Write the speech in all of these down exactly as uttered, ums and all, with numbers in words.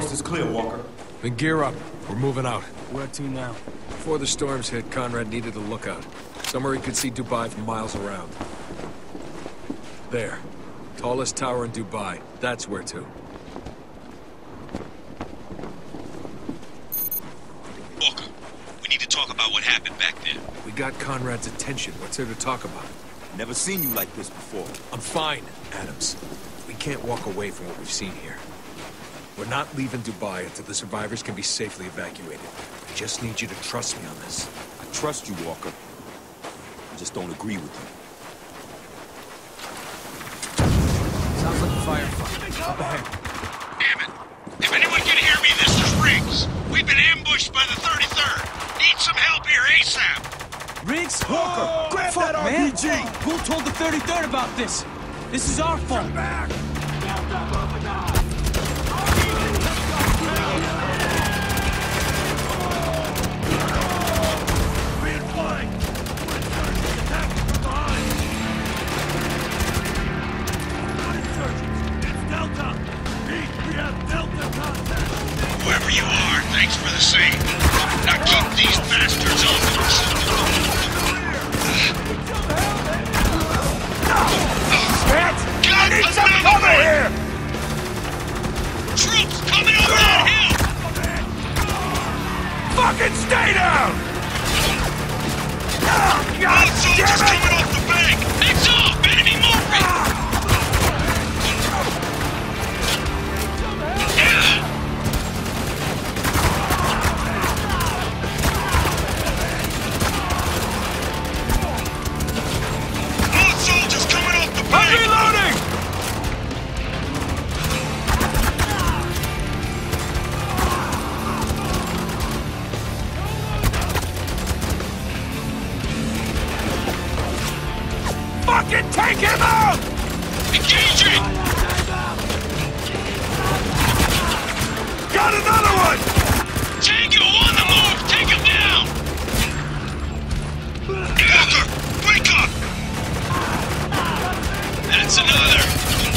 Coast is clear, Walker. Then gear up. We're moving out. Where to now? Before the storms hit, Conrad needed a lookout. Somewhere he could see Dubai from miles around. There. Tallest tower in Dubai. That's where to. Walker, we need to talk about what happened back there. We got Conrad's attention. What's there to talk about? Never seen you like this before. I'm fine, Adams. We can't walk away from what we've seen here. We're not leaving Dubai until the survivors can be safely evacuated. I just need you to trust me on this. I trust you, Walker. I just don't agree with you. Sounds like a firefight. Up ahead. Damn it. If anyone can hear me, this is Riggs. We've been ambushed by the thirty-third. Need some help here ASAP. Riggs? Walker, grab Fuck, that man. R P G! Who told the thirty-third about this? This is our fault. Back! Whoever you are, thanks for the same. Now keep these bastards off us. God, Need some cover here! Troops coming over that hill! Fucking stay down! Oh, God Both soldiers damn it! coming off the bank! Heads off! Enemy movement! Both soldiers coming off the bank! I'm reloading! Fucking take him out! Engaging! Got another one! Tango on the move! Take him down! Walker, wake up! That's another!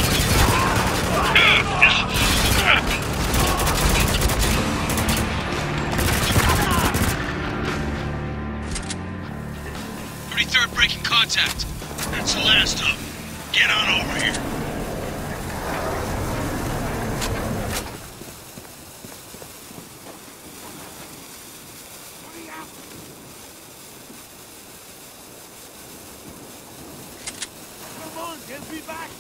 thirty-third breaking contact. That's the last of them. Get on over here. Come on, get me back!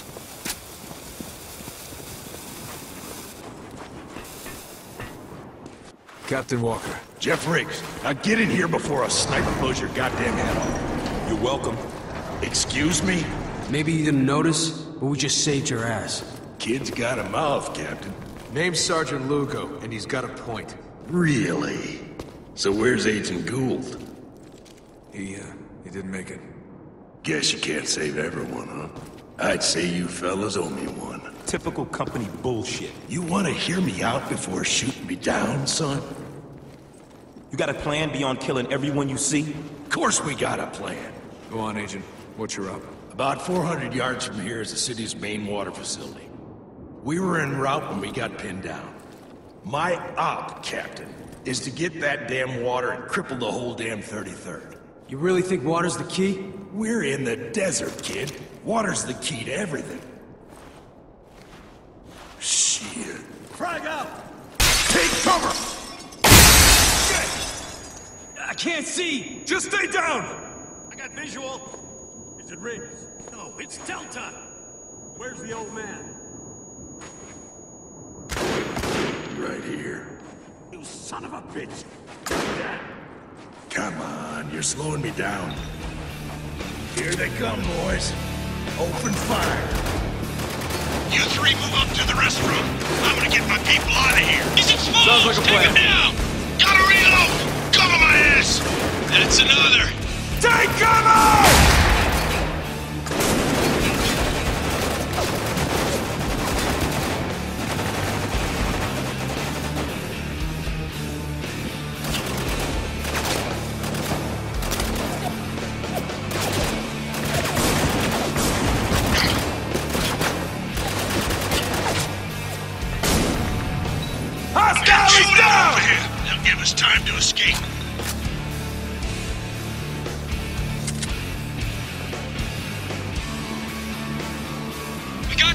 Captain Walker. Jeff Riggs, now get in here before a sniper blows your goddamn head off. You're welcome. Excuse me? Maybe you didn't notice, but we just saved your ass. Kid's got a mouth, Captain. Name's Sergeant Lugo, and he's got a point. Really? So where's Agent Gould? He, uh, he didn't make it. Guess you can't save everyone, huh? I'd say you fellas owe me one. Typical company bullshit. You want to hear me out before shooting me down, son? You got a plan beyond killing everyone you see? Of course we got a plan. Go on, Agent. What's your up? About four hundred yards from here is the city's main water facility. We were en route when we got pinned down. My op, Captain, is to get that damn water and cripple the whole damn thirty-third. You really think water's the key? We're in the desert, kid. Water's the key to everything. Shit. Frag out! Take cover! I can't see! Just stay down! I got visual. Is it Riggs? No, it's Delta. Where's the old man? Right here. You son of a bitch! Come on, you're slowing me down. Here they come, boys. Open fire. You three move up to the restroom. I'm gonna get my people out of here. He's exposed! Sounds like a Take plan. him down! Gotta reload! Cover my ass! That's another! Take cover!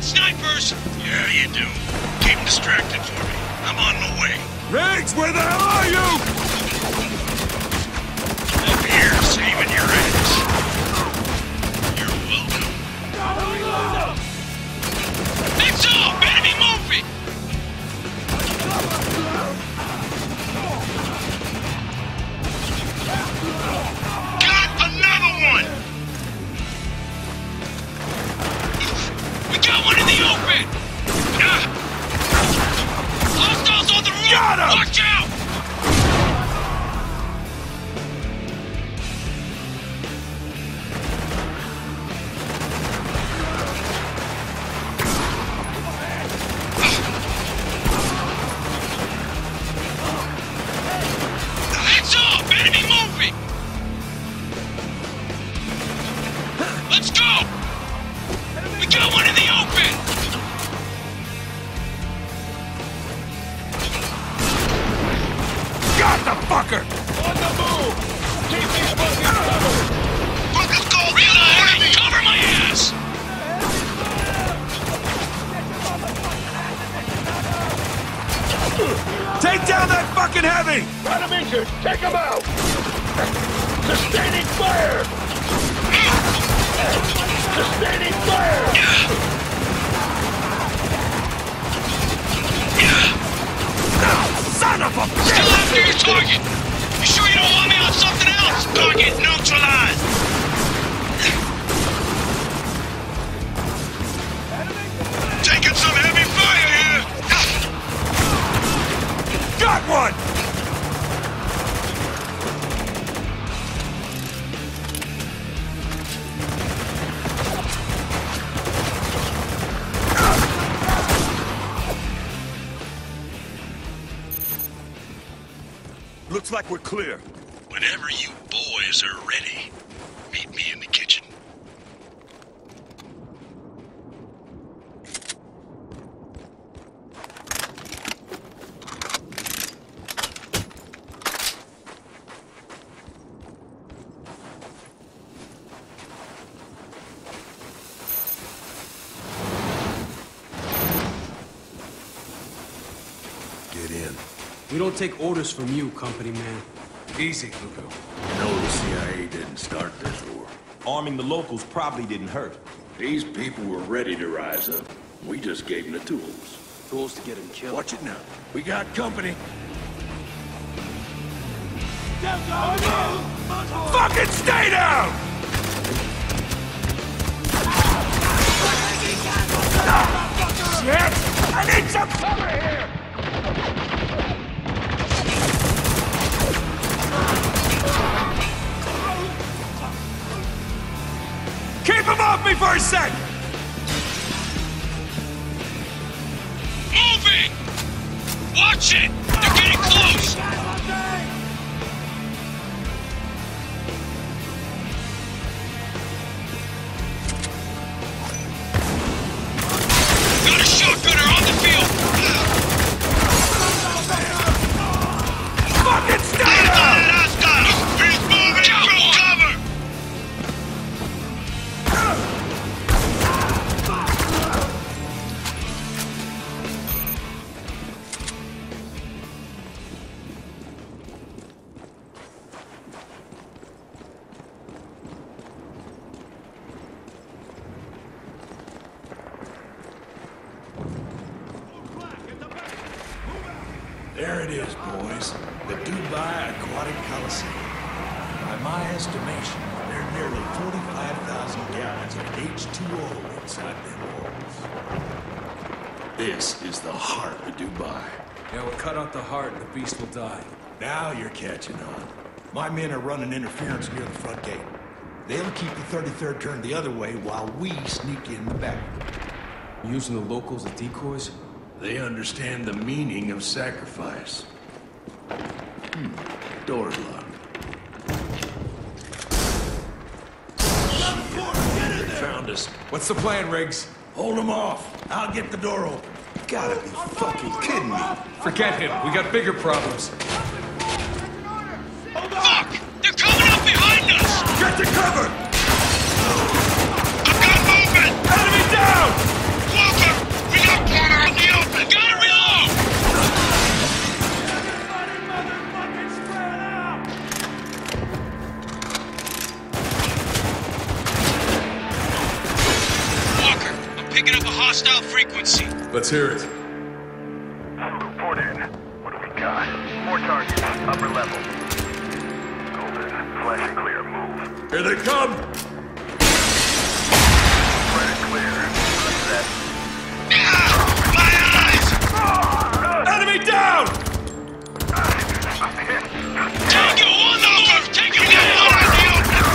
snipers! Yeah, you do. Keep them distracted for me. I'm on my way. Riggs, where the hell are you? Up here, saving your ass. You're welcome. That's all! Enemy moving! Got another one! We got one in the open! Ah. Hostiles on the roof! Got him! Watch out! Heads up! Enemy moving! Let's go! We got one in the open! Got the fucker! On the move! Keep these fuckers covered! Fuckers go! Reload! Cover my ass! Take down that fucking heavy! Radavichers, take them out! Sustaining fire! Sustaining fire! Son of a Still after your target! You sure you don't want me on something else? Target neutralized! Taking some heavy fire here! Got one! Looks like we're clear. Whenever you boys are ready, meet me in the kitchen. Get in. We don't take orders from you, company man. Easy, Lugo. You know the C I A didn't start this war. Arming the locals probably didn't hurt. These people were ready to rise up. We just gave them the tools. Tools to get him killed. Watch it now. We got company. Fucking stay down! Ah, shit! I need some cover here! Keep him off me for a sec! Moving! Watch it! They're getting close! Got a shotgunner on the field! Fucking stay down! Last guy! He's moving through cover! There it is, boys. The Dubai Aquatic Coliseum. By my estimation, there are nearly forty-five thousand gallons of H two O inside them walls. This is the heart of Dubai. Yeah, we'll cut out the heart and the beast will die. Now you're catching on. My men are running interference near the front gate. They'll keep the thirty-third turned the other way while we sneak in the back. Using the locals as decoys? They understand the meaning of sacrifice. Hmm. Door's locked. They found us. What's the plan, Riggs? Hold them off. I'll get the door open. Gotta be fucking kidding me. Forget him. We got bigger problems. Fuck! They're coming up behind us! Get to cover! I've got movement! Enemy down! Walk picking up a hostile frequency. Let's hear it. Report in. What do we got? More targets. Upper level. Golden. Flash and clear. Move. Here they come! Red and clear. What's that? Ah, my eyes! Enemy down! Take it on the move! Take it down! In the open!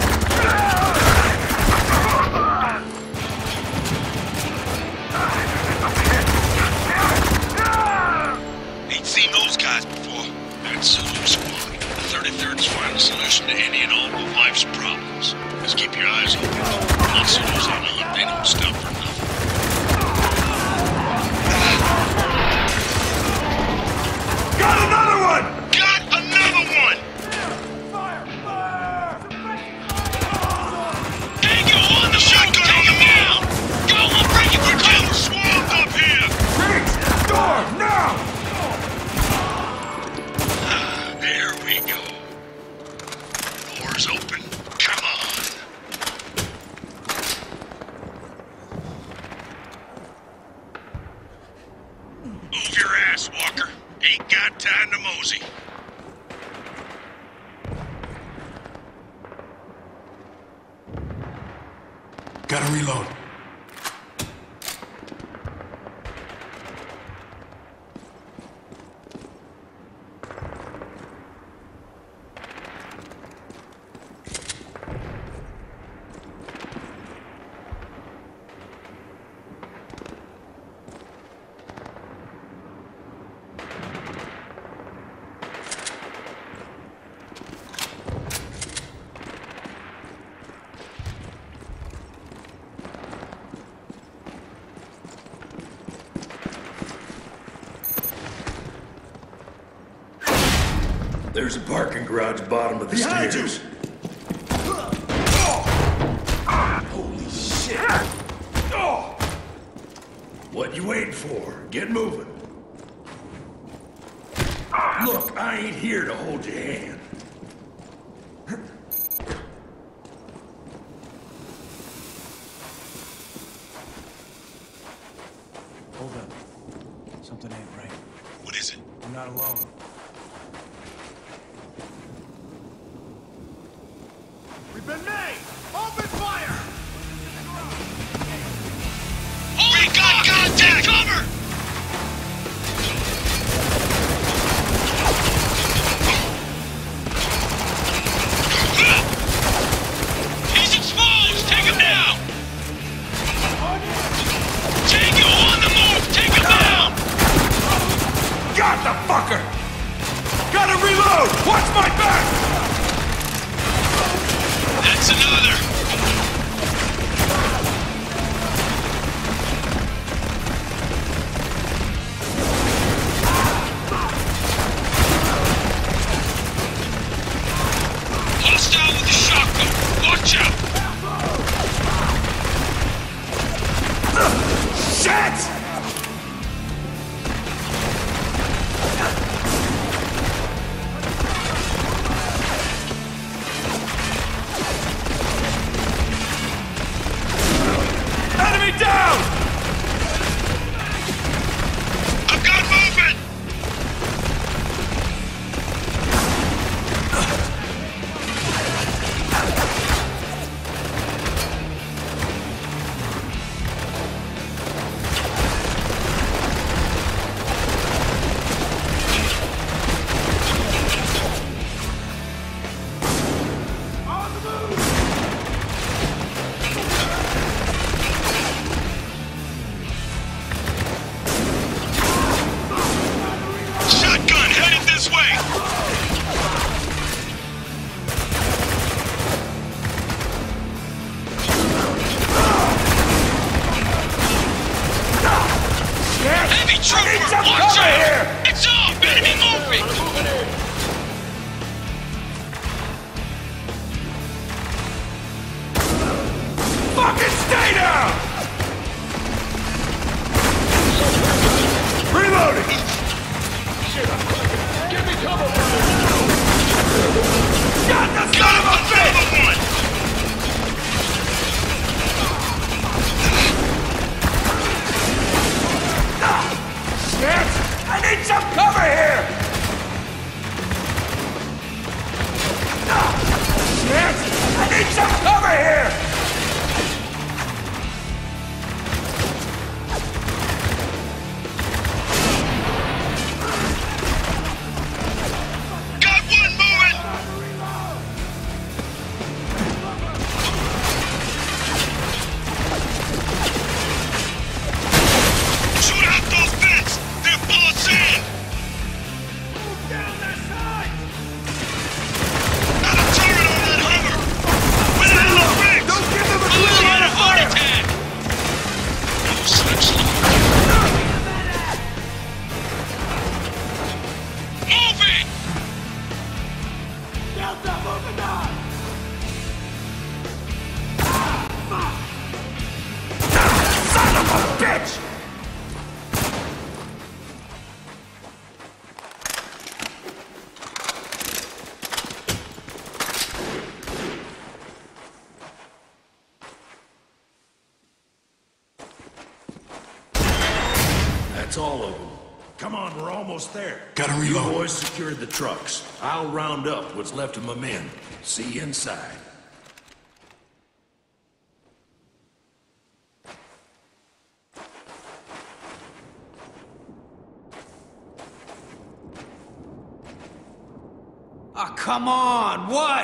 Ain't seen those guys before. That's Zulu Squad. The thirty-third's final solution to any and all of life's problems. Just keep your eyes open. Once Zulus on the hunt, they don't stop for nothing. Got another one! Got another one! Fire! Fire! Take it on the shotgun! Take him down! Go, we'll bring you for cover! Swamped up here! Riggs! Door! Now! Ah, there we go. Door's open. Come on. Move your ass, Walker. Ain't got time to mosey. Gotta reload. There's a parking garage bottom of the Behind stairs. Holy shit! What you waiting for? Get moving. Look, I ain't here to hold your hand. Hold up. Something ain't right. What is it? I'm not alone. We've been made! Open fire! Holy God, contact! Cover! He's exposed! Take him down! Take him on the move! Take him down! Got the fucker! Gotta reload! Watch my back! That's another! Hostile with the shotgun! Watch out! Shit! Enemy down! I've got movement! Shotgun headed this way! Heavy trooper! Watch out! It's off! Enemy moving! Fucking stay down! Reloading! Give me cover! Got the son of a bitch! Another one! need some cover here! Got one moving! Shoot out those vents! They're full of sand! Got a turret on that Hummer! Went out of the bridge! Don't give them a clear line of fire! No such luck. Moving! Delta, moving on! Son of a bitch! That's all of them. Come on, we're almost there. Gotta reload. You boys secured the trucks. I'll round up what's left of my men. See you inside. Ah, come on! What?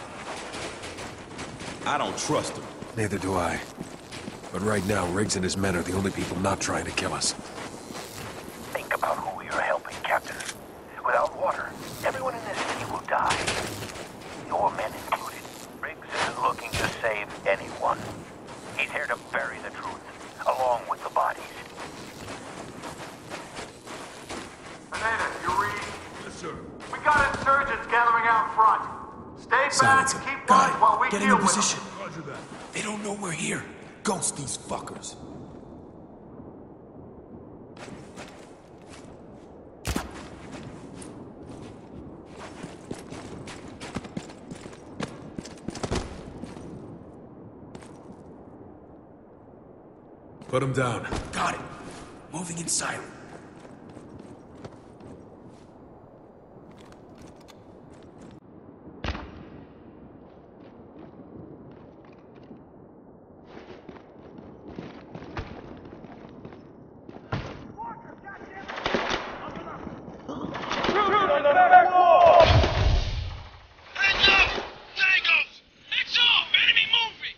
I don't trust him. Neither do I. But right now, Riggs and his men are the only people not trying to kill us. Think about who we are helping, Captain. Without water, everyone in this city will die. Your men included. Riggs isn't looking to save anyone. He's here to bury the truth, along with the bodies. Banana, you read? Yes, sir. We got insurgents gathering out front. Stay Silence back him. and keep Got watch it. while we Getting deal in with position. them. Roger that. They don't know we're here. Ghost these fuckers. Put him down. Got it. Moving in silent. Hang up! Tangos! It's off! Enemy moving!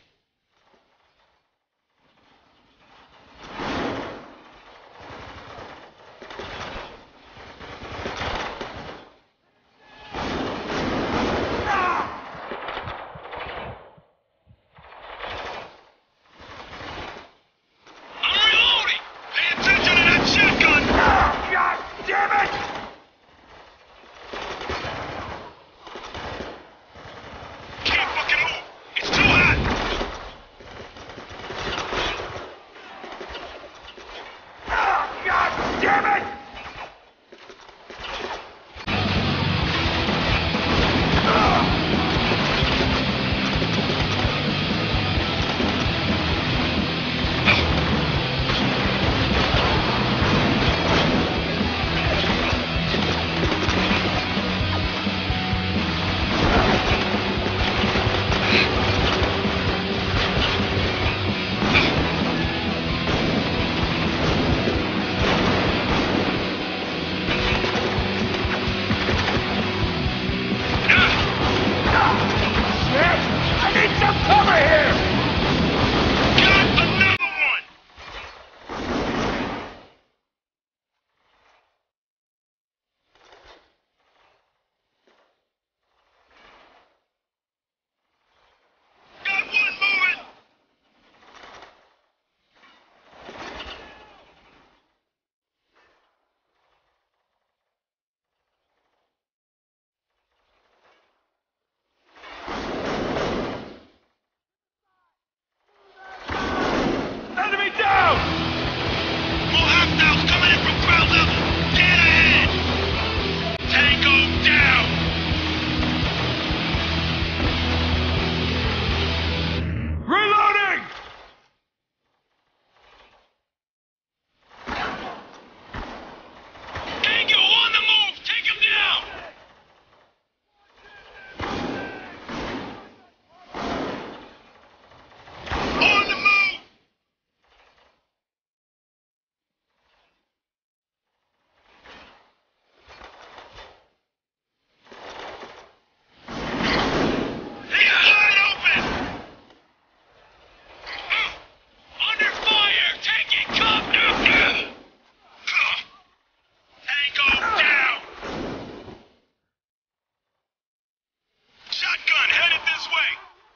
way!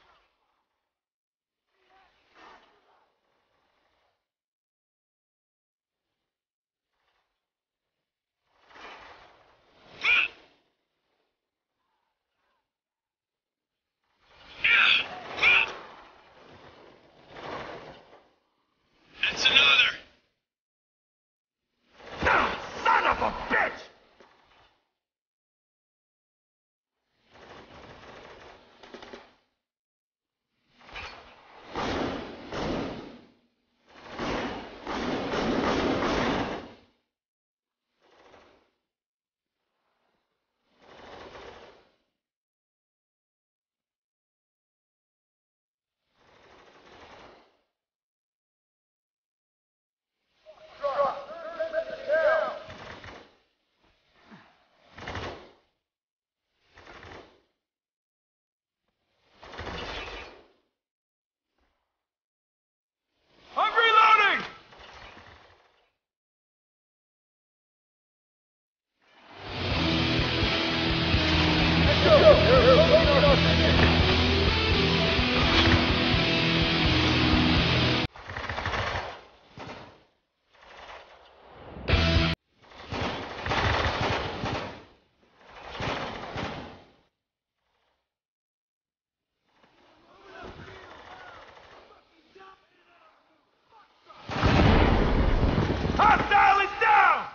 That's another! Son of a bitch! I'm reloading! Hostile is down!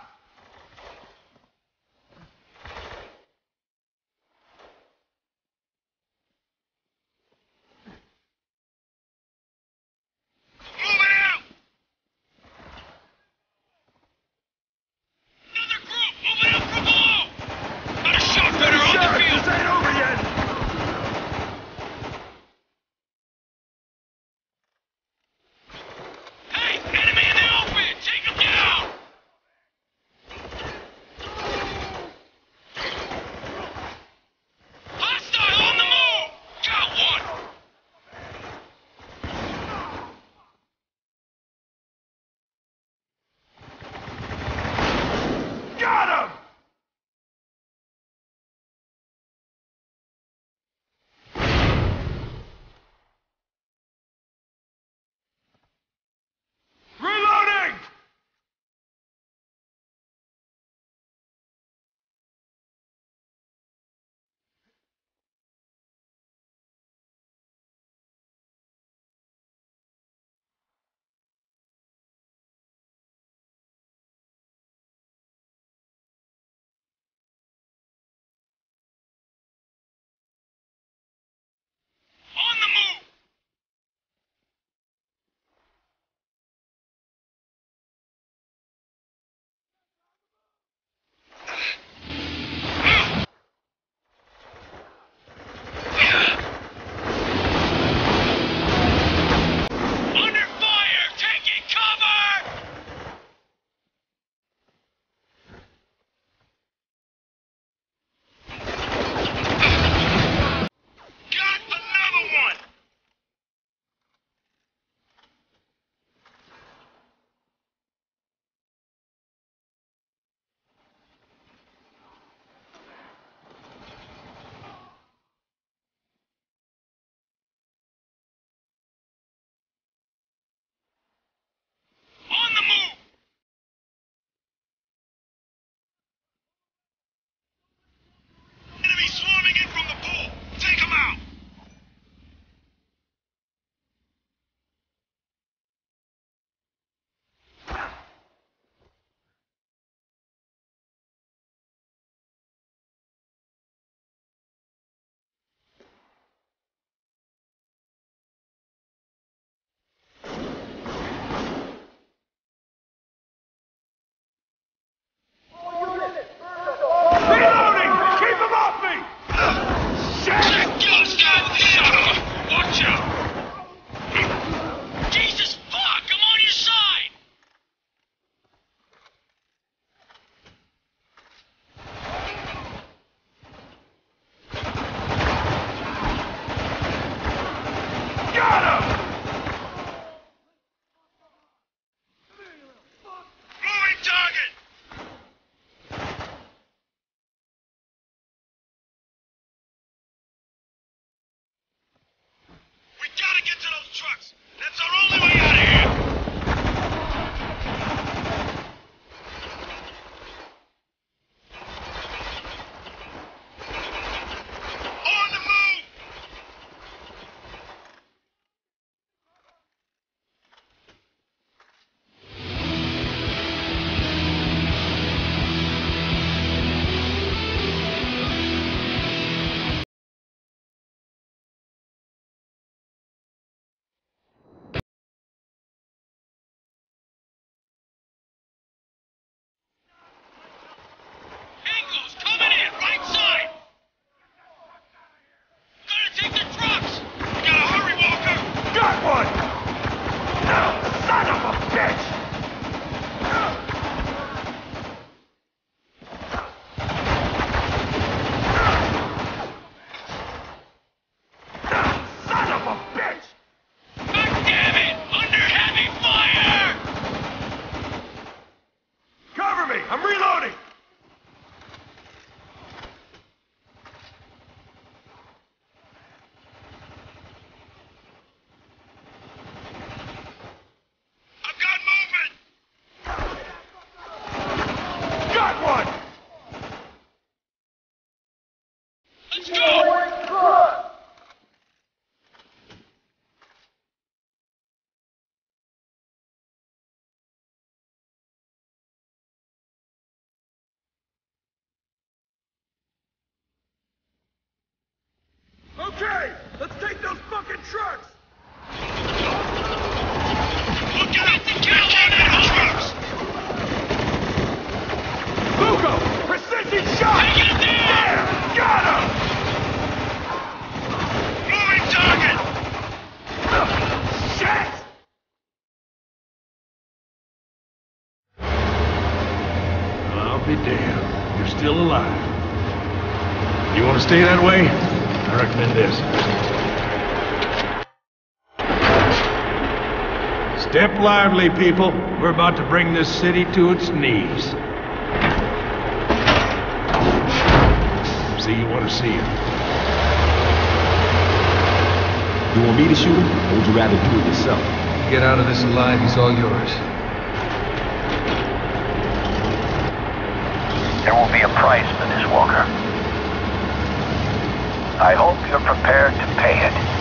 Moving out! Another group moving up from below! Got a shotgunner on the field! This ain't over yet! Hey! Enemy in the open! Take him down! Hostile on the move! Got one! Got him! Reloading! On the move! Under fire! Taking cover! Got another one! On the move! Enemy swarming in from the pool! Take him out! Reloading! Keep him off me! That ghost guy with the shotgun! Watch out! Jesus fuck! I'm on your side! Got him! Moving target! still alive. You want to stay that way? I recommend this. Step lively, people. We're about to bring this city to its knees. See you want to see it. You want me to shoot him, or would you rather do it yourself? Get out of this alive, he's all yours. There will be a price for this, Walker. I hope you're prepared to pay it.